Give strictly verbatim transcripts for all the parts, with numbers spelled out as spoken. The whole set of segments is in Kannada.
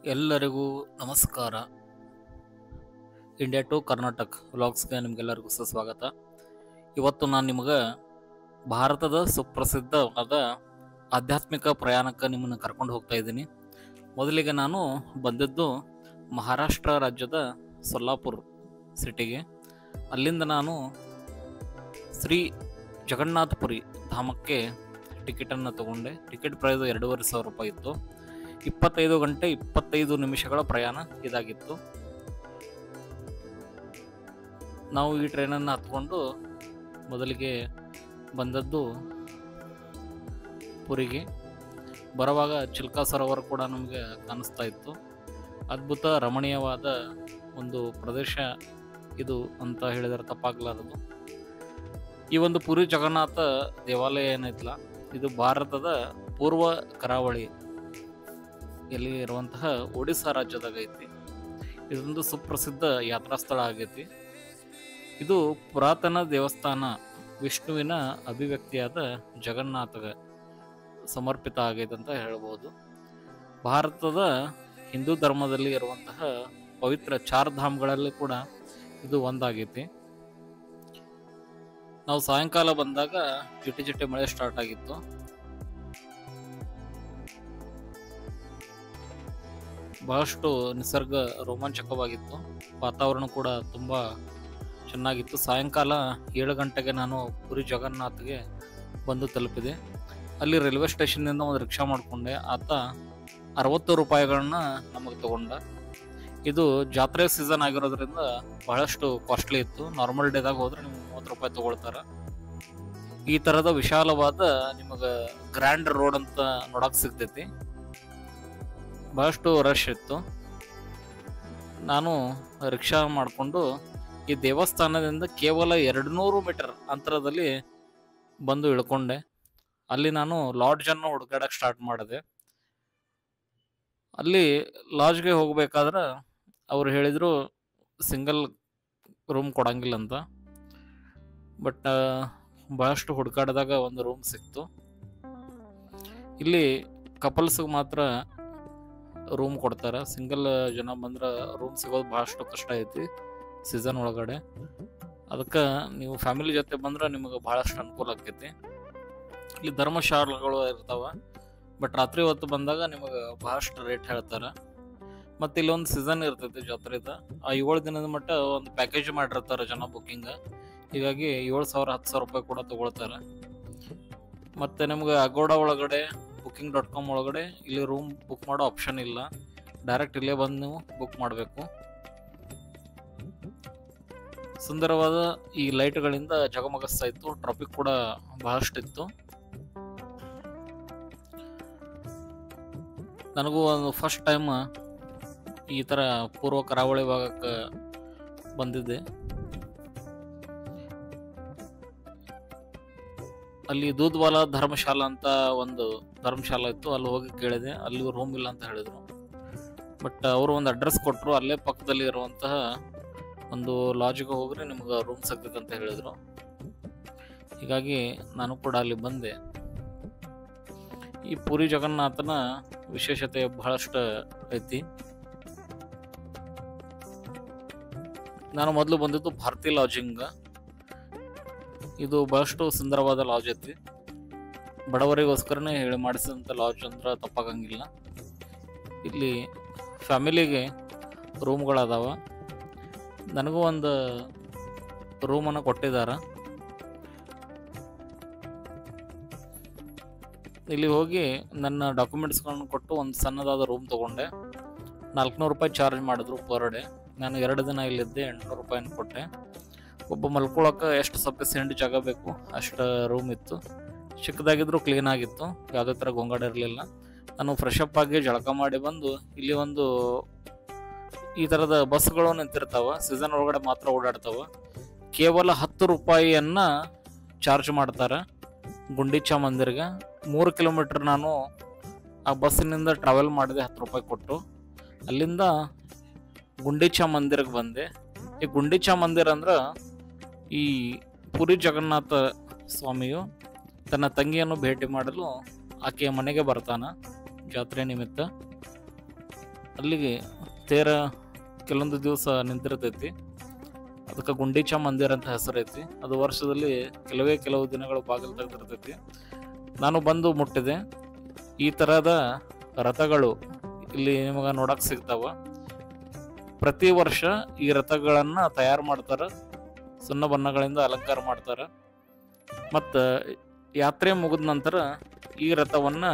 ಎಲ್ಲರಿಗೂ ನಮಸ್ಕಾರ. ಇಂಡಿಯಾ ಟು ಕರ್ನಾಟಕ ವ್ಲಾಗ್ಸ್ಗೆ ನಿಮಗೆಲ್ಲರಿಗೂ ಸುಸ್ವಾಗತ. ಇವತ್ತು ನಾನು ನಿಮಗೆ ಭಾರತದ ಸುಪ್ರಸಿದ್ಧವಾದ ಆಧ್ಯಾತ್ಮಿಕ ಪ್ರಯಾಣಕ್ಕೆ ನಿಮ್ಮನ್ನು ಕರ್ಕೊಂಡು ಹೋಗ್ತಾ ಇದ್ದೀನಿ. ಮೊದಲಿಗೆ ನಾನು ಬಂದಿದ್ದು ಮಹಾರಾಷ್ಟ್ರ ರಾಜ್ಯದ ಸೊಲ್ಲಾಪುರ್ ಸಿಟಿಗೆ. ಅಲ್ಲಿಂದ ನಾನು ಶ್ರೀ ಜಗನ್ನಾಥಪುರಿ ಧಾಮಕ್ಕೆ ಟಿಕೆಟನ್ನು ತಗೊಂಡೆ. ಟಿಕೆಟ್ ಪ್ರೈಸ್ ಎರಡೂವರೆ ಸಾವಿರ ರೂಪಾಯಿ ಇತ್ತು. ಇಪ್ಪತ್ತೈದು ಗಂಟೆ ಇಪ್ಪತ್ತೈದು ನಿಮಿಷಗಳ ಪ್ರಯಾಣ ಇದಾಗಿತ್ತು. ನಾವು ಈ ಟ್ರೈನನ್ನು ಹತ್ಕೊಂಡು ಮೊದಲಿಗೆ ಬಂದದ್ದು ಪುರಿಗೆ. ಬರುವಾಗ ಚಿಲ್ಕಾ ಸರೋವರ ಕೂಡ ನಮಗೆ ಕಾಣಿಸ್ತಾ ಇತ್ತು. ಅದ್ಭುತ ರಮಣೀಯವಾದ ಒಂದು ಪ್ರದೇಶ ಇದು ಅಂತ ಹೇಳಿದರೆ ತಪ್ಪಾಗಲಾರದು. ಈ ಒಂದು ಪುರಿ ಜಗನ್ನಾಥ ದೇವಾಲಯ ಏನೈತಲ್ಲ, ಇದು ಭಾರತದ ಪೂರ್ವ ಕರಾವಳಿ ಎಲ್ಲಿ ಇರುವಂತಹ ಒಡಿಸ್ಸಾ ರಾಜ್ಯದಾಗ ಐತಿ. ಇದೊಂದು ಸುಪ್ರಸಿದ್ಧ ಯಾತ್ರಾ ಸ್ಥಳ ಆಗೈತಿ. ಇದು ಪುರಾತನ ದೇವಸ್ಥಾನ, ವಿಷ್ಣುವಿನ ಅಭಿವ್ಯಕ್ತಿಯಾದ ಜಗನ್ನಾಥಗೆ ಸಮರ್ಪಿತ ಆಗೈತೆ ಅಂತ ಹೇಳ್ಬೋದು. ಭಾರತದ ಹಿಂದೂ ಧರ್ಮದಲ್ಲಿ ಇರುವಂತಹ ಪವಿತ್ರ ಚಾರ್ ಧಾಮ್ಗಳಲ್ಲಿ ಕೂಡ ಇದು ಒಂದಾಗೈತಿ. ನಾವು ಸಾಯಂಕಾಲ ಬಂದಾಗ ಜಿಟಿ ಜಿಟಿ ಮಳೆ ಸ್ಟಾರ್ಟ್ ಆಗಿತ್ತು. ಬಹಳಷ್ಟು ನಿಸರ್ಗ ರೋಮಾಂಚಕವಾಗಿತ್ತು. ವಾತಾವರಣ ಕೂಡ ತುಂಬ ಚೆನ್ನಾಗಿತ್ತು. ಸಾಯಂಕಾಲ ಏಳು ಗಂಟೆಗೆ ನಾನು ಪುರಿ ಜಗನ್ನಾಥ್ಗೆ ಬಂದು ತಲುಪಿದೆ. ಅಲ್ಲಿ ರೈಲ್ವೆ ಸ್ಟೇಷನ್ನಿಂದ ಒಂದು ರಿಕ್ಷಾ ಮಾಡಿಕೊಂಡೆ. ಆತ ಅರವತ್ತು ರೂಪಾಯಿಗಳನ್ನ ನಮಗೆ ತಗೊಂಡ. ಇದು ಜಾತ್ರೆ ಸೀಸನ್ ಆಗಿರೋದ್ರಿಂದ ಬಹಳಷ್ಟು ಕಾಸ್ಟ್ಲಿ ಇತ್ತು. ನಾರ್ಮಲ್ ಡೇದಾಗ ಹೋದ್ರೆ ನಿಮ್ಗೆ ಮೂವತ್ತು ರೂಪಾಯಿ ತಗೊಳ್ತಾರೆ. ಈ ಥರದ ವಿಶಾಲವಾದ ನಿಮಗೆ ಗ್ರ್ಯಾಂಡ್ ರೋಡ್ ಅಂತ ನೋಡಕ್ ಸಿಗ್ತೈತಿ. ಬಹಳಷ್ಟು ರಶ್ ಇತ್ತು. ನಾನು ರಿಕ್ಷಾ ಮಾಡಿಕೊಂಡು ಈ ದೇವಸ್ಥಾನದಿಂದ ಕೇವಲ ಎರಡು ನೂರು ಮೀಟರ್ ಅಂತರದಲ್ಲಿ ಬಂದು ಇಳ್ಕೊಂಡೆ. ಅಲ್ಲಿ ನಾನು ಲಾಡ್ಜನ್ನು ಹುಡುಕಾಡಕ್ಕೆ ಸ್ಟಾರ್ಟ್ ಮಾಡಿದೆ. ಅಲ್ಲಿ ಲಾಡ್ಜ್ಗೆ ಹೋಗ್ಬೇಕಾದ್ರೆ ಅವ್ರು ಹೇಳಿದರು ಸಿಂಗಲ್ ರೂಮ್ ಕೊಡಂಗಿಲ್ಲ ಅಂತ. ಬಟ್ ಭಾಳಷ್ಟು ಹುಡುಕಾಡಿದಾಗ ಒಂದು ರೂಮ್ ಸಿಕ್ತು. ಇಲ್ಲಿ ಕಪಲ್ಸ್ಗೆ ಮಾತ್ರ ರೂಮ್ ಕೊಡ್ತಾರೆ. ಸಿಂಗಲ್ ಜನ ಬಂದ್ರೆ ರೂಮ್ ಸಿಗೋದು ಭಾಳಷ್ಟು ಕಷ್ಟ ಐತಿ ಸೀಸನ್ ಒಳಗಡೆ. ಅದಕ್ಕೆ ನೀವು ಫ್ಯಾಮಿಲಿ ಜೊತೆ ಬಂದ್ರೆ ನಿಮಗೆ ಭಾಳಷ್ಟು ಅನುಕೂಲ ಆಕೈತಿ. ಇಲ್ಲಿ ಧರ್ಮಶಾಲೆಗಳು ಇರ್ತಾವೆ. ಬಟ್ ರಾತ್ರಿ ಹೊತ್ತು ಬಂದಾಗ ನಿಮಗೆ ಭಾಳಷ್ಟು ರೇಟ್ ಹೇಳ್ತಾರೆ. ಮತ್ತು ಇಲ್ಲೊಂದು ಸೀಸನ್ ಇರ್ತೈತಿ ಜಾತ್ರೆದ. ಆ ಏಳು ದಿನದ ಮಟ್ಟ ಒಂದು ಪ್ಯಾಕೇಜ್ ಮಾಡಿರ್ತಾರೆ ಜನ ಬುಕ್ಕಿಂಗ್. ಹೀಗಾಗಿ ಏಳು ಸಾವಿರ ಹತ್ತು ಸಾವಿರ ರೂಪಾಯಿ ಕೂಡ ತಗೊಳ್ತಾರೆ. ಮತ್ತು ನಿಮ್ಗೆ ಅಗೋಡ ಒಳಗಡೆ ಬುಕ್ಕಿಂಗ್ ಡಾಟ್ ಕಾಮ್ ಒಳಗಡೆ ಇಲ್ಲಿ ರೂಮ್ ಬುಕ್ ಮಾಡೋ ಆಪ್ಷನ್ ಇಲ್ಲ. ಡೈರೆಕ್ಟ್ ಇಲ್ಲೇ ಬಂದು ನೀವು ಬುಕ್ ಮಾಡಬೇಕು. ಸುಂದರವಾದ ಈ ಲೈಟ್ಗಳಿಂದ ಜಗಮಗಿಸ್ತಾ ಇತ್ತು. ಟ್ರಾಫಿಕ್ ಕೂಡ ಬಹಳಷ್ಟು ಇತ್ತು. ನನಗೂ ಒಂದು ಫಸ್ಟ್ ಟೈಮ್ ಈ ಥರ ಪೂರ್ವ ಕರಾವಳಿ ಭಾಗಕ್ಕೆ ಬಂದಿದ್ದೆ. ಅಲ್ಲಿ ದೂದ್ವಾಲ ಧರ್ಮಶಾಲಾ ಅಂತ ಒಂದು ಧರ್ಮಶಾಲಾ ಇತ್ತು. ಅಲ್ಲಿ ಹೋಗಿ ಕೇಳಿದೆ. ಅಲ್ಲಿ ರೂಮ್ ಇಲ್ಲ ಅಂತ ಹೇಳಿದರು. ಬಟ್ ಅವರು ಒಂದು ಅಡ್ರೆಸ್ ಕೊಟ್ಟರು. ಅಲ್ಲೇ ಪಕ್ಕದಲ್ಲಿ ಇರುವಂತಹ ಒಂದು ಲಾಡ್ಜ್ಗೆ ಹೋಗ್ರೆ ನಿಮ್ಗೆ ರೂಮ್ ಸಿಗ್ತೈತೆ ಅಂತ ಹೇಳಿದರು. ಹೀಗಾಗಿ ನಾನು ಕೂಡ ಅಲ್ಲಿ ಬಂದೆ. ಈ ಪುರಿ ಜಗನ್ನಾಥನ ವಿಶೇಷತೆ ಬಹಳಷ್ಟು ಐತಿ. ನಾನು ಮೊದಲು ಬಂದಿದ್ದು ಭಾರತಿ ಲಾಡ್ಜಿಂಗ್. ಇದು ಬಹಳಷ್ಟು ಸುಂದರವಾದ ಲಾಡ್ಜ್ ಐತಿ. ಬಡವರಿಗೋಸ್ಕರನೇ ಹೇಳಿ ಮಾಡಿಸಿದಂಥ ಲಾಡ್ಜ್ ಅಂದ್ರೆ ತಪ್ಪಾಗಂಗಿಲ್ಲ. ಇಲ್ಲಿ ಫ್ಯಾಮಿಲಿಗೆ ರೂಮ್ಗಳದಾವ. ನನಗೂ ಒಂದು ರೂಮನ್ನು ಕೊಟ್ಟಿದ್ದಾರೆ. ಇಲ್ಲಿ ಹೋಗಿ ನನ್ನ ಡಾಕ್ಯುಮೆಂಟ್ಸ್ಗಳನ್ನು ಕೊಟ್ಟು ಒಂದು ಸಣ್ಣದಾದ ರೂಮ್ ತೊಗೊಂಡೆ. ನಾಲ್ಕುನೂರು ರೂಪಾಯಿ ಚಾರ್ಜ್ ಮಾಡಿದ್ರು ಪರ್ ಡೇ. ನಾನು ಎರಡು ದಿನ ಇಲ್ಲಿದ್ದೆ. ಎಂಟುನೂರು ರೂಪಾಯಿನ ಕೊಟ್ಟೆ. ಒಬ್ಬ ಮಲ್ಕೊಳಕ್ಕೆ ಎಷ್ಟು ಸಫಿಸಿಯೆಂಟ್ ಜಾಗ ಬೇಕು ಅಷ್ಟು ರೂಮ್ ಇತ್ತು. ಚಿಕ್ಕದಾಗಿದ್ರು ಕ್ಲೀನ್ ಆಗಿತ್ತು. ಯಾವುದೇ ಥರ ಗೊಂಗಾಡ ಇರಲಿಲ್ಲ. ನಾನು ಫ್ರೆಶ್ ಅಪ್ ಆಗಿ ಜಳಕ ಮಾಡಿ ಬಂದು ಇಲ್ಲಿ ಒಂದು ಈ ಥರದ ಬಸ್ಗಳು ನಿಂತಿರ್ತಾವೆ. ಸೀಸನ್ ಒಳಗಡೆ ಮಾತ್ರ ಓಡಾಡ್ತಾವೆ. ಕೇವಲ ಹತ್ತು ರೂಪಾಯಿಯನ್ನು ಚಾರ್ಜ್ ಮಾಡ್ತಾರೆ ಗುಂಡಿಚಾ ಮಂದಿರ್ಗೆ. ಮೂರು ಕಿಲೋಮೀಟ್ರ್ ನಾನು ಆ ಬಸ್ಸಿನಿಂದ ಟ್ರಾವೆಲ್ ಮಾಡಿದೆ ಹತ್ತು ರೂಪಾಯಿ ಕೊಟ್ಟು. ಅಲ್ಲಿಂದ ಗುಂಡಿಚಾ ಮಂದಿರ್ಗೆ ಬಂದೆ. ಈ ಗುಂಡಿಚಾ ಮಂದಿರ ಅಂದ್ರೆ ಈ ಪುರಿ ಜಗನ್ನಾಥ ಸ್ವಾಮಿಯು ತನ್ನ ತಂಗಿಯನ್ನು ಭೇಟಿ ಮಾಡಲು ಆಕೆಯ ಮನೆಗೆ ಬರ್ತಾನ ಜಾತ್ರೆ ನಿಮಿತ್ತ. ಅಲ್ಲಿಗೆ ತೇರ ಕೆಲವೊಂದು ದಿವಸ ನಿಂತಿರ್ತೈತಿ. ಅದಕ್ಕೆ ಗುಂಡೀಚ ಮಂದಿರ ಅಂತ ಹೆಸರೈತಿ. ಅದು ವರ್ಷದಲ್ಲಿ ಕೆಲವೇ ಕೆಲವು ದಿನಗಳು ಬಾಗಿಲು ತೆಗೆದಿರ್ತೈತಿ. ನಾನು ಬಂದು ಮುಟ್ಟಿದೆ. ಈ ಥರದ ರಥಗಳು ಇಲ್ಲಿ ನಿಮಗೆ ನೋಡಕ್ಕೆ ಸಿಗ್ತಾವ. ಪ್ರತಿ ವರ್ಷ ಈ ರಥಗಳನ್ನು ತಯಾರು ಮಾಡ್ತಾರೆ, ಸುಣ್ಣ ಬಣ್ಣಗಳಿಂದ ಅಲಂಕಾರ ಮಾಡ್ತಾರೆ. ಮತ್ತು ಯಾತ್ರೆ ಮುಗಿದ ನಂತರ ಈ ರಥವನ್ನು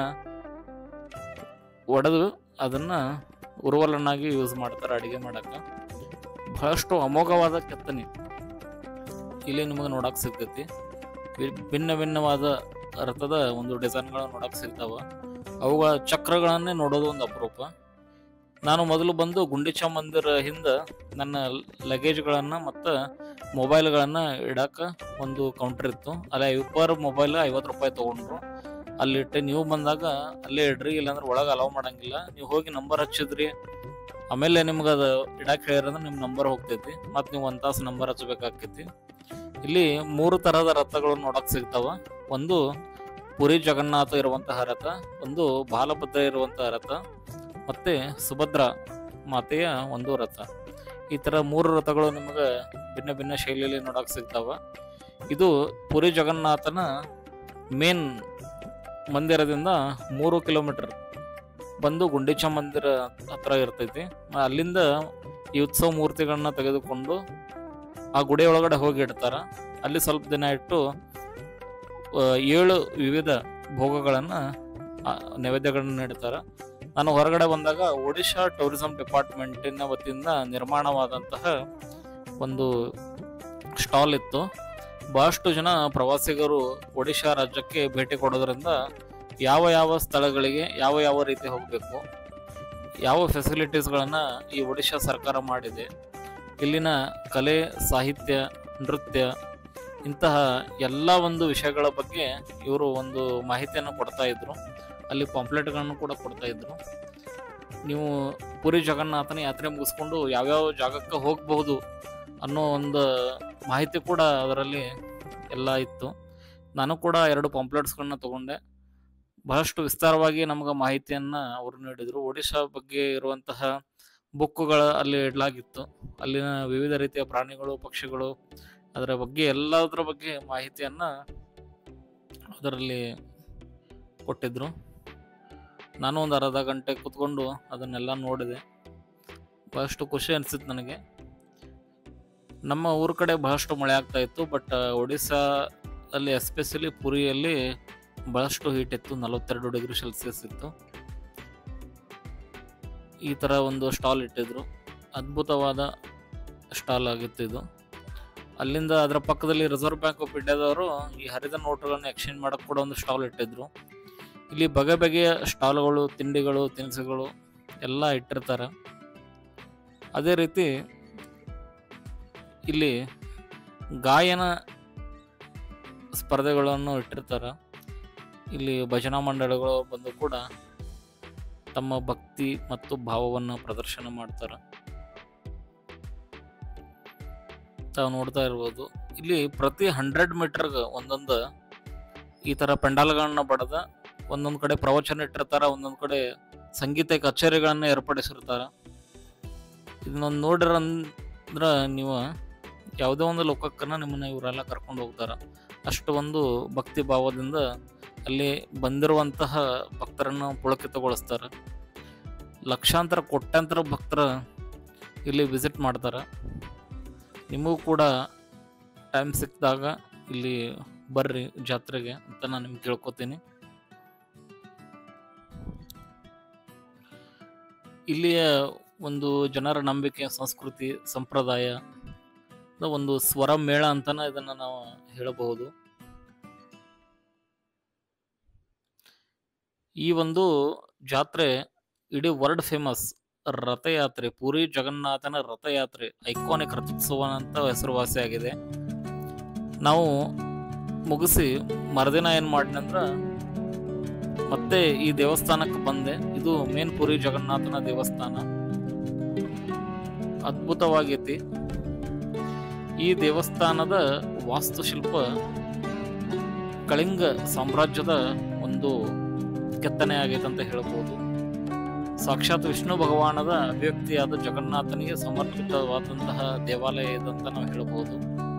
ಒಡೆದು ಅದನ್ನು ಉರುವಲನ್ನಾಗಿ ಯೂಸ್ ಮಾಡ್ತಾರೆ ಅಡುಗೆ ಮಾಡೋಕ್ಕೆ. ಬಹಳಷ್ಟು ಅಮೋಘವಾದ ಕೆತ್ತನೆ ಇಲ್ಲಿ ನಿಮಗೆ ನೋಡಕ್ಕೆ ಸಿಗ್ತೈತಿ. ಭಿನ್ನ ಭಿನ್ನವಾದ ರಥದ ಒಂದು ಡಿಸೈನ್ಗಳು ನೋಡಕ್ಕೆ ಸಿಗ್ತಾವ. ಅವುಗಳ ಚಕ್ರಗಳನ್ನೇ ನೋಡೋದು ಒಂದು ಅಪರೂಪ. ನಾನು ಮೊದಲು ಬಂದು ಗುಂಡೀಚ ಮಂದಿರ ಹಿಂದೆ ನನ್ನ ಲಗೇಜ್ಗಳನ್ನು ಮತ್ತು ಮೊಬೈಲ್ಗಳನ್ನು ಇಡಕ್ಕೆ ಒಂದು ಕೌಂಟರ್ ಇತ್ತು. ಅಲ್ಲಿ ಪರ್ ಮೊಬೈಲ್ ಐವತ್ತು ರೂಪಾಯಿ ತೊಗೊಂಡ್ರು. ಅಲ್ಲಿಟ್ಟೆ. ನೀವು ಬಂದಾಗ ಅಲ್ಲೇ ಇಡ್ರಿ, ಇಲ್ಲಾಂದ್ರೆ ಒಳಗೆ ಅಲೌ ಮಾಡೋಂಗಿಲ್ಲ. ನೀವು ಹೋಗಿ ನಂಬರ್ ಹಚ್ಚಿದ್ರಿ, ಆಮೇಲೆ ನಿಮ್ಗೆ ಅದು ಇಡಕ್ಕೆ ಹೇಳಿರಂದ್ರೆ ನಿಮ್ಮ ನಂಬರ್ ಹೋಗ್ತೈತಿ. ಮತ್ತು ನೀವು ಒಂದು ತಾಸು ನಂಬರ್ ಹಚ್ಚಬೇಕಾಗ್ತೈತಿ. ಇಲ್ಲಿ ಮೂರು ಥರದ ರಥಗಳು ನೋಡಕ್ಕೆ ಸಿಗ್ತಾವ. ಒಂದು ಪುರಿ ಜಗನ್ನಾಥ ಇರುವಂತಹ ರಥ, ಒಂದು ಬಾಲಭದ್ರ ಇರುವಂತಹ ರಥ, ಮತ್ತು ಸುಭದ್ರಾ ಮಾತೆಯ ಒಂದು ರಥ. ಈ ಥರ ಮೂರು ರಥಗಳು ನಿಮಗೆ ಭಿನ್ನ ಭಿನ್ನ ಶೈಲಿಯಲ್ಲಿ ನೋಡಕ್ಕೆ ಸಿಗ್ತಾವ. ಇದು ಪುರಿ ಜಗನ್ನಾಥನ ಮೇನ್ ಮಂದಿರದಿಂದ ಮೂರು ಕಿಲೋಮೀಟರ್ ಬಂದು ಗುಂಡೀಚ ಮಂದಿರ ಹತ್ರ ಇರ್ತೈತಿ. ಅಲ್ಲಿಂದ ಈ ಉತ್ಸವ ಮೂರ್ತಿಗಳನ್ನ ತೆಗೆದುಕೊಂಡು ಆ ಗುಡಿ ಒಳಗಡೆ ಹೋಗಿ ಇಡ್ತಾರೆ. ಅಲ್ಲಿ ಸ್ವಲ್ಪ ದಿನ ಇಟ್ಟು ಏಳು ವಿವಿಧ ಭೋಗಗಳನ್ನು ನೈವೇದ್ಯಗಳನ್ನು ನೀಡ್ತಾರೆ. ನಾನು ಹೊರಗಡೆ ಬಂದಾಗ ಒಡಿಶಾ ಟೂರಿಸಂ ಡಿಪಾರ್ಟ್ಮೆಂಟಿನ ವತಿಯಿಂದ ನಿರ್ಮಾಣವಾದಂತಹ ಒಂದು ಸ್ಟಾಲ್ ಇತ್ತು. ಬಹಳಷ್ಟು ಜನ ಪ್ರವಾಸಿಗರು ಒಡಿಶಾ ರಾಜ್ಯಕ್ಕೆ ಭೇಟಿ ಕೊಡೋದ್ರಿಂದ ಯಾವ ಯಾವ ಸ್ಥಳಗಳಿಗೆ ಯಾವ ಯಾವ ರೀತಿ ಹೋಗಬೇಕು, ಯಾವ ಫೆಸಿಲಿಟೀಸ್ಗಳನ್ನು ಈ ಒಡಿಶಾ ಸರ್ಕಾರ ಮಾಡಿದೆ, ಇಲ್ಲಿನ ಕಲೆ, ಸಾಹಿತ್ಯ, ನೃತ್ಯ, ಇಂತಹ ಎಲ್ಲ ಒಂದು ವಿಷಯಗಳ ಬಗ್ಗೆ ಇವರು ಒಂದು ಮಾಹಿತಿಯನ್ನು ಕೊಡ್ತಾ ಇದ್ರು. ಅಲ್ಲಿ ಪಾಂಪ್ಲೆಟ್ಗಳನ್ನು ಕೂಡ ಕೊಡ್ತಾ ಇದ್ರು. ನೀವು ಪುರಿ ಜಗನ್ನಾಥನ ಯಾತ್ರೆ ಮುಗಿಸ್ಕೊಂಡು ಯಾವ್ಯಾವ ಜಾಗಕ್ಕೆ ಹೋಗಬಹುದು ಅನ್ನೋ ಒಂದು ಮಾಹಿತಿ ಕೂಡ ಅದರಲ್ಲಿ ಎಲ್ಲ ಇತ್ತು. ನಾನು ಕೂಡ ಎರಡು ಪಾಂಪ್ಲೆಟ್ಸ್ಗಳನ್ನ ತಗೊಂಡೆ. ಬಹಳಷ್ಟು ವಿಸ್ತಾರವಾಗಿ ನಮಗೆ ಮಾಹಿತಿಯನ್ನು ಅವರು ನೀಡಿದರು. ಒಡಿಶಾ ಬಗ್ಗೆ ಇರುವಂತಹ ಬುಕ್ಕುಗಳ ಅಲ್ಲಿ ಇಡಲಾಗಿತ್ತು. ಅಲ್ಲಿನ ವಿವಿಧ ರೀತಿಯ ಪ್ರಾಣಿಗಳು, ಪಕ್ಷಿಗಳು, ಅದರ ಬಗ್ಗೆ ಎಲ್ಲದರ ಬಗ್ಗೆ ಮಾಹಿತಿಯನ್ನು ಅದರಲ್ಲಿ ಕೊಟ್ಟಿದ್ದರು. ನಾನು ಒಂದು ಅರ್ಧ ಗಂಟೆ ಕೂತ್ಕೊಂಡು ಅದನ್ನೆಲ್ಲ ನೋಡಿದೆ. ಬಹಳಷ್ಟು ಖುಷಿ ಅನಿಸಿತ್ತು ನನಗೆ. ನಮ್ಮ ಊರ ಕಡೆ ಬಹಳಷ್ಟು ಮಳೆ ಆಗ್ತಾ ಇತ್ತು, ಬಟ್ ಒಡಿಶಾ ಅಲ್ಲಿ ಎಸ್ಪೆಷಲಿ ಪುರಿಯಲ್ಲಿ ಬಹಳಷ್ಟು ಹೀಟ್ ಇತ್ತು. ನಲವತ್ತೆರಡು ಡಿಗ್ರಿ ಸೆಲ್ಸಿಯಸ್ ಇತ್ತು. ಈ ಥರ ಒಂದು ಸ್ಟಾಲ್ ಇಟ್ಟಿದ್ರು. ಅದ್ಭುತವಾದ ಸ್ಟಾಲ್ ಆಗಿತ್ತು ಇದು. ಅಲ್ಲಿಂದ ಅದರ ಪಕ್ಕದಲ್ಲಿ ರಿಸರ್ವ್ ಬ್ಯಾಂಕ್ ಆಫ್ ಇಂಡಿಯಾದವರು ಈ ಹರಿದ ನೋಟುಗಳನ್ನು ಎಕ್ಸ್ಚೇಂಜ್ ಮಾಡೋಕ್ಕೆ ಕೂಡ ಒಂದು ಸ್ಟಾಲ್ ಇಟ್ಟಿದ್ರು. ಇಲ್ಲಿ ಬಗೆ ಬಗೆಯ ಸ್ಟಾಲ್ಗಳು, ತಿಂಡಿಗಳು, ತಿನಿಸುಗಳು ಎಲ್ಲ ಇಟ್ಟಿರ್ತಾರೆ. ಅದೇ ರೀತಿ ಇಲ್ಲಿ ಗಾಯನ ಸ್ಪರ್ಧೆಗಳನ್ನು ಇಟ್ಟಿರ್ತಾರೆ. ಇಲ್ಲಿ ಭಜನಾ ಮಂಡಳಿಗಳು ಬಂದು ಕೂಡ ತಮ್ಮ ಭಕ್ತಿ ಮತ್ತು ಭಾವವನ್ನು ಪ್ರದರ್ಶನ ಮಾಡ್ತಾರೆ. ತಾವು ನೋಡ್ತಾ ಇರ್ಬೋದು. ಇಲ್ಲಿ ಪ್ರತಿ ಹಂಡ್ರೆಡ್ ಮೀಟರ್ಗೆ ಒಂದೊಂದು ಈ ಥರ ಪೆಂಡಾಲ್ಗಳನ್ನ ಬಡದ ಒಂದೊಂದು ಕಡೆ ಪ್ರವಚನ ಇಟ್ಟಿರ್ತಾರೆ, ಒಂದೊಂದು ಕಡೆ ಸಂಗೀತ ಕಚೇರಿಗಳನ್ನು ಏರ್ಪಡಿಸಿರ್ತಾರೆ. ಇದನ್ನೊಂದು ನೋಡಿರಂದ್ರೆ ನೀವು ಯಾವುದೇ ಒಂದು ಲೋಕಕ್ಕನ್ನ ನಿಮ್ಮನ್ನ ಇವರೆಲ್ಲ ಕರ್ಕೊಂಡು ಹೋಗ್ತಾರೆ. ಅಷ್ಟು ಒಂದು ಭಕ್ತಿ ಭಾವದಿಂದ ಅಲ್ಲಿ ಬಂದಿರುವಂತಹ ಭಕ್ತರನ್ನು ಪುಳಕಿತಗೊಳಿಸ್ತಾರೆ. ಲಕ್ಷಾಂತರ ಕೋಟ್ಯಾಂತರ ಭಕ್ತರ ಇಲ್ಲಿ ವಿಸಿಟ್ ಮಾಡ್ತಾರೆ. ನಿಮಗೂ ಕೂಡ ಟೈಮ್ ಸಿಕ್ಕಿದಾಗ ಇಲ್ಲಿ ಬರ್ರಿ ಜಾತ್ರೆಗೆ ಅಂತ ನಾನು ನಿಮ್ಗೆ ಕೇಳ್ಕೊತೀನಿ. ಇಲ್ಲಿಯ ಒಂದು ಜನರ ನಂಬಿಕೆ, ಸಂಸ್ಕೃತಿ, ಸಂಪ್ರದಾಯ ಒಂದು ಸ್ವರ ಮೇಳ ಅಂತನ ಇದನ್ನ ನಾವು ಹೇಳಬಹುದು. ಈ ಒಂದು ಜಾತ್ರೆ ಇಡೀ ವರ್ಲ್ಡ್ ಫೇಮಸ್ ರಥಯಾತ್ರೆ, ಪುರಿ ಜಗನ್ನಾಥನ ರಥಯಾತ್ರೆ, ಐಕಾನಿಕ್ ರಥೋತ್ಸವ ಅಂತ ಹೆಸರುವಾಸಿಯಾಗಿದೆ. ನಾವು ಮುಗಿಸಿ ಮರುದಿನ ಏನು ಮಾಡಿನಂದ್ರ ಮತ್ತೆ ಈ ದೇವಸ್ಥಾನಕ್ಕೆ ಬಂದೆ. ಇದು ಮೇನ್ ಪುರಿ ಜಗನ್ನಾಥನ ದೇವಸ್ಥಾನ. ಅದ್ಭುತವಾಗೈತಿ. ಈ ದೇವಸ್ಥಾನದ ವಾಸ್ತುಶಿಲ್ಪ ಕಳಿಂಗ ಸಾಮ್ರಾಜ್ಯದ ಒಂದು ಕೆತ್ತನೆ ಆಗೈತೆ ಅಂತ ಹೇಳ್ಬೋದು. ಸಾಕ್ಷಾತ್ ವಿಷ್ಣು ಭಗವಾನದ ಅಭಿವ್ಯಕ್ತಿಯಾದ ಜಗನ್ನಾಥನಿಗೆ ಸಮರ್ಪಿತವಾದಂತಹ ದೇವಾಲಯ ಇದಂತ ನಾವು ಹೇಳಬಹುದು.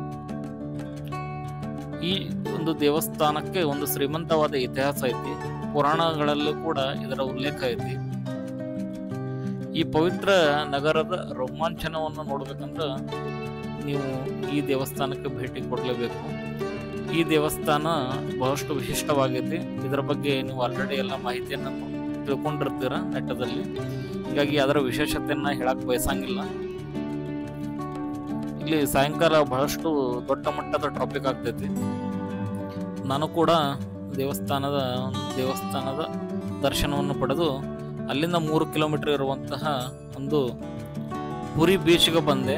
ಈ ಒಂದು ದೇವಸ್ಥಾನಕ್ಕೆ ಒಂದು ಶ್ರೀಮಂತವಾದ ಇತಿಹಾಸ ಐತಿ. ಪುರಾಣಗಳಲ್ಲೂ ಕೂಡ ಇದರ ಉಲ್ಲೇಖ ಐತಿ. ಈ ಪವಿತ್ರ ನಗರದ ರೋಮಾಂಚನವನ್ನು ನೋಡ್ಬೇಕಂದ್ರ ನೀವು ಈ ದೇವಸ್ಥಾನಕ್ಕೆ ಭೇಟಿ ಕೊಡಲೇಬೇಕು. ಈ ದೇವಸ್ಥಾನ ಬಹಳಷ್ಟು ವಿಶಿಷ್ಟವಾಗೈತಿ. ಇದರ ಬಗ್ಗೆ ನೀವು ಆಲ್ರೆಡಿ ಎಲ್ಲ ಮಾಹಿತಿಯನ್ನು ತಿಳ್ಕೊಂಡಿರ್ತೀರ ನೆಟ್ಟದಲ್ಲಿ, ಹೀಗಾಗಿ ಅದರ ವಿಶೇಷತೆಯನ್ನ ಹೇಳಕ್ ಬಯಸಂಗಿಲ್ಲ. ಇಲ್ಲಿ ಸಾಯಂಕಾಲ ಬಹಳಷ್ಟು ದೊಡ್ಡ ಮಟ್ಟದ ಟ್ರಾಫಿಕ್ ಆಗ್ತೈತಿ. ನಾನು ಕೂಡ ದೇವಸ್ಥಾನದ ದೇವಸ್ಥಾನದ ದರ್ಶನವನ್ನು ಪಡೆದು ಅಲ್ಲಿಂದ ಮೂರು ಕಿಲೋಮೀಟರ್ ಇರುವಂತಹ ಒಂದು ಪುರಿ ಬೀಚ್ಗೆ ಬಂದೆ.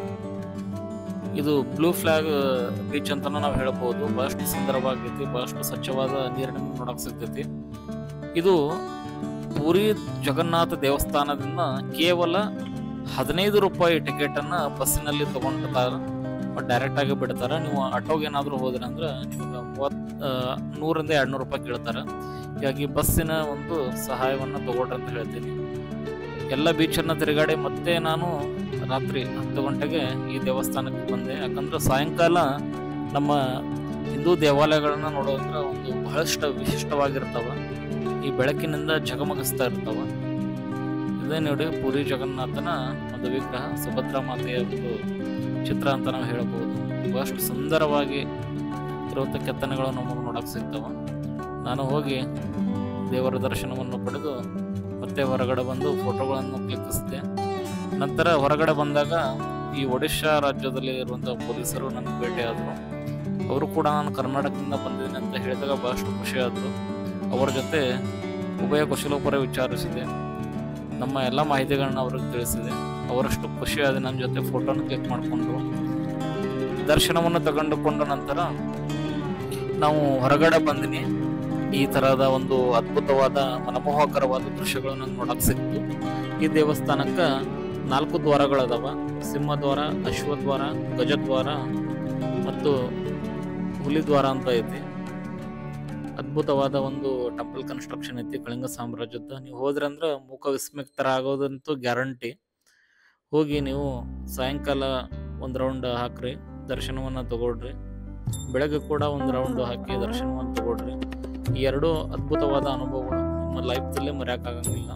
ಇದು ಬ್ಲೂ ಫ್ಲಾಗ್ ಬೀಚ್ ಅಂತ ನಾವು ಹೇಳಬಹುದು. ಬಹಳಷ್ಟು ಸುಂದರವಾಗೈತಿ, ಬಹಳಷ್ಟು ಸ್ವಚ್ಛವಾದ ನೀರಿನ ನೋಡಕ್ ಸಿಗ್ತೈತಿ. ಇದು ಪುರಿ ಜಗನ್ನಾಥ ದೇವಸ್ಥಾನದಿಂದ ಕೇವಲ ಹದಿನೈದು ರೂಪಾಯಿ ಟಿಕೆಟ್ ಅನ್ನ ಬಸ್ಸಿನಲ್ಲಿ ತಗೊಂಡಿರ್ತಾರ, ಡೈರೆಕ್ಟ್ ಆಗಿ ಬಿಡ್ತಾರ. ನೀವು ಆಟೋಗೆ ಏನಾದ್ರು ಹೋದ್ರಿ ಅಂದ್ರೆ ನಿಮ್ಗೆ ಮೂವತ್ ನೂರಿಂದ ಎರಡ್ ನೂರು ರೂಪಾಯಿ ಕೇಳ್ತಾರ. ಹೀಗಾಗಿ ಬಸ್ಸಿನ ಒಂದು ಸಹಾಯವನ್ನ ತಗೊಳ್ರಿ ಅಂತ ಹೇಳ್ತೀನಿ. ಎಲ್ಲ ಬೀಚನ್ನ ತಿರುಗಾಡಿ ಮತ್ತೆ ನಾನು ರಾತ್ರಿ ಹತ್ತು ಗಂಟೆಗೆ ಈ ದೇವಸ್ಥಾನಕ್ಕೆ ಬಂದೆ. ಯಾಕಂದ್ರೆ ಸಾಯಂಕಾಲ ನಮ್ಮ ಹಿಂದೂ ದೇವಾಲಯಗಳನ್ನ ನೋಡೋದ್ರ ಒಂದು ಬಹಳಷ್ಟು ವಿಶಿಷ್ಟವಾಗಿರ್ತಾವ. ಈ ಬೆಳಕಿನಿಂದ ಜಗಮಗಿಸ್ತಾ ಇರ್ತಾವ. ಇದೇ ನೋಡಿ ಪುರಿ ಜಗನ್ನಾಥನ ಒಂದು ವಿಗ್ರಹ, ಸುಭದ್ರಾ ಮಾತೆಯ ಒಂದು ಚಿತ್ರ ಅಂತ ನಾವು ಹೇಳಬಹುದು. ಬಹಳಷ್ಟು ಸುಂದರವಾಗಿ ಇರುವಂತ ಕೆತ್ತನೆಗಳು ನಮಗೆ ನೋಡಕ್ ಸಿಗ್ತಾವ. ನಾನು ಹೋಗಿ ದೇವರ ದರ್ಶನವನ್ನು ಪಡೆದು ಮತ್ತೆ ಹೊರಗಡೆ ಬಂದು ಫೋಟೋಗಳನ್ನು ಕ್ಲಿಕ್ಕಿಸಿದೆ. ನಂತರ ಹೊರಗಡೆ ಬಂದಾಗ ಈ ಒಡಿಶಾ ರಾಜ್ಯದಲ್ಲಿ ಇರುವಂತಹ ಪೊಲೀಸರು ನನಗೆ ಭೇಟಿಯಾದರು. ಅವರು ಕೂಡ ನಾನು ಕರ್ನಾಟಕದಿಂದ ಬಂದಿದ್ದೀನಿ ಅಂತ ಹೇಳಿದಾಗ ಬಹಳಷ್ಟು ಖುಷಿ ಆದರು. ಅವರ ಜೊತೆ ಉಭಯ ಕುಶಲೋಪರ ವಿಚಾರಿಸಿದೆ, ನಮ್ಮ ಎಲ್ಲ ಮಾಹಿತಿಗಳನ್ನ ಅವ್ರಿಗೆ ತಿಳಿಸಿದೆ. ಅವರಷ್ಟು ಖುಷಿಯಾದ ನನ್ನ ಜೊತೆ ಫೋಟೋನ ಕ್ಲಿಕ್ ಮಾಡಿಕೊಂಡ್ರು. ದರ್ಶನವನ್ನು ತಗೊಂಡುಕೊಂಡ ನಂತರ ನಾವು ಹೊರಗಡೆ ಬಂದಿನಿ. ಈ ತರಹದ ಒಂದು ಅದ್ಭುತವಾದ ಮನಮೋಹಕರವಾದ ದೃಶ್ಯಗಳು ನಂಗೆ ನೋಡಕ್ ಸಿಕ್ತು. ಈ ದೇವಸ್ಥಾನಕ್ಕ ನಾಲ್ಕು ದ್ವಾರಗಳದಾವ. ಸಿಂಹದ್ವಾರ, ಅಶ್ವದ್ವಾರ, ಗಜದ್ವಾರ ಮತ್ತು ಹುಲಿದ್ವಾರ ಅಂತ ಐತಿ. ಅದ್ಭುತವಾದ ಒಂದು ಟೆಂಪಲ್ ಕನ್ಸ್ಟ್ರಕ್ಷನ್ ಐತಿ ಕಳಿಂಗ ಸಾಮ್ರಾಜ್ಯದ. ನೀವು ಹೋದ್ರಂದ್ರೆ ಮುಖ ವಿಸ್ಮಿಕ್ತರ ಆಗೋದಂತೂ ಗ್ಯಾರಂಟಿ. ಹೋಗಿ ನೀವು ಸಾಯಂಕಾಲ ಒಂದು ರೌಂಡ್ ಹಾಕ್ರಿ, ದರ್ಶನವನ್ನ ತಗೊಳ್ರಿ. ಬೆಳಗ್ಗೆ ಕೂಡ ಒಂದು ರೌಂಡ್ ಹಾಕಿ ದರ್ಶನವನ್ನು ತಗೊಳ್ರಿ. ಈ ಎರಡು ಅದ್ಭುತವಾದ ಅನುಭವಗಳು ನಿಮ್ಮ ಲೈಫ್ದಲ್ಲೇ ಮರೆಯಕ್ಕಾಗಂಗಿಲ್ಲ.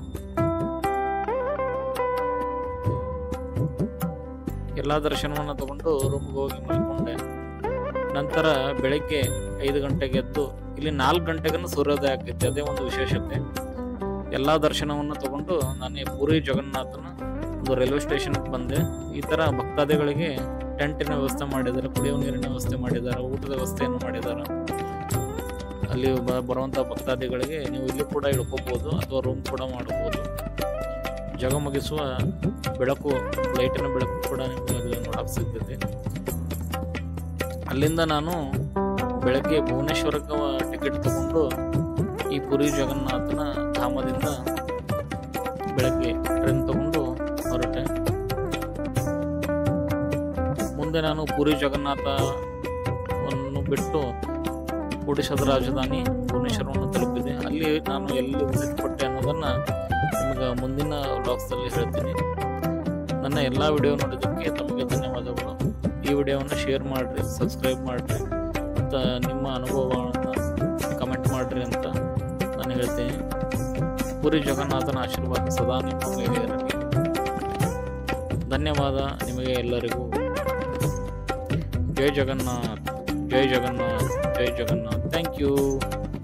ಎಲ್ಲಾ ದರ್ಶನವನ್ನ ತಗೊಂಡು ರೂಮ್ಗೆ ಹೋಗಿ ಮಲ್ಕೊಂಡೆ. ನಂತರ ಬೆಳಗ್ಗೆ ಐದು ಗಂಟೆಗೆ ಎದ್ದು ಇಲ್ಲಿ ನಾಲ್ಕು ಗಂಟೆಗೂ ಸೂರ್ಯೋದಯ ಆಗ್ತೈತಿ. ಅದೇ ಒಂದು ವಿಶೇಷತೆ. ಎಲ್ಲಾ ದರ್ಶನವನ್ನು ತಗೊಂಡು ನಾನು ಪುರಿ ಜಗನ್ನಾಥನ ಒಂದು ರೈಲ್ವೆ ಸ್ಟೇಷನ್ಗೆ ಬಂದೆ. ಈ ತರ ಭಕ್ತಾದಿಗಳಿಗೆ ಟೆಂಟಿನ ವ್ಯವಸ್ಥೆ ಮಾಡಿದ್ದಾರೆ, ಕುಡಿಯುವ ನೀರಿನ ವ್ಯವಸ್ಥೆ ಮಾಡಿದ್ದಾರೆ, ಊಟದ ವ್ಯವಸ್ಥೆಯನ್ನು ಮಾಡಿದ್ದಾರೆ. ಅಲ್ಲಿ ಬರುವಂತ ಭಕ್ತಾದಿಗಳಿಗೆ ನೀವು ಇಲ್ಲಿ ಕೂಡ ಇಳ್ಕೋಬಹುದು ಅಥವಾ ರೂಮ್ ಕೂಡ ಮಾಡಬಹುದು. ಜಗಮಗಿಸುವ ಬೆಳಕು, ಲೈಟಿನ ಬೆಳಕು ಕೂಡ ನಿಮಗೆ ನೋಡಕ್ ಸಿಗ್ತೈತಿ. ಅಲ್ಲಿಂದ ನಾನು ಬೆಳಗ್ಗೆ ಭುವನೇಶ್ವರಕ್ಕೆ ಟಿಕೆಟ್ ತಗೊಂಡು ಈ ಪುರಿ ಜಗನ್ನಾಥನ ಧಾಮದಿಂದ ಬೆಳಗ್ಗೆ ಟ್ರೈನ್ ತಗೊಂಡು ಹೊರಟೆ. ಮುಂದೆ ನಾನು ಪುರಿ ಜಗನ್ನಾಥವನ್ನು ಬಿಟ್ಟು ಒಡಿಶಾದ ರಾಜಧಾನಿ ಭುವನೇಶ್ವರವನ್ನು ತಲುಪಿದೆ. ಅಲ್ಲಿ ನಾನು ಎಲ್ಲಿ ವಿಸಿಟ್ ಕೊಟ್ಟೆ ಅನ್ನೋದನ್ನ ನಿಮಗೆ ಮುಂದಿನ ವ್ಲಾಗ್ಸ್ದಲ್ಲಿ ಹೇಳ್ತೀನಿ. ನನ್ನ ಎಲ್ಲ ವಿಡಿಯೋ ನೋಡಿದ್ದಕ್ಕೆ ತಮಗೆ ಧನ್ಯವಾದಗಳು. ಈ ವಿಡಿಯೋವನ್ನು ಶೇರ್ ಮಾಡಿರಿ, ಸಬ್ಸ್ಕ್ರೈಬ್ ಮಾಡಿರಿ ಮತ್ತು ನಿಮ್ಮ ಅನುಭವಗಳನ್ನು ಕಮೆಂಟ್ ಮಾಡಿರಿ ಅಂತ ನಾನು ಹೇಳ್ತೀನಿ. ಪುರಿ ಜಗನ್ನಾಥನ ಆಶೀರ್ವಾದ ಸದಾ ನಿಮ್ಮ ಮೇಲೆ ಇರಲಿ. ಧನ್ಯವಾದ ನಿಮಗೆ ಎಲ್ಲರಿಗೂ. ಜೈ ಜಗನ್ನಾಥ್, ಜೈ ಜಗನ್ನಾಥ್, ಜೈ ಜಗನ್ನಾಥ್. Thank you.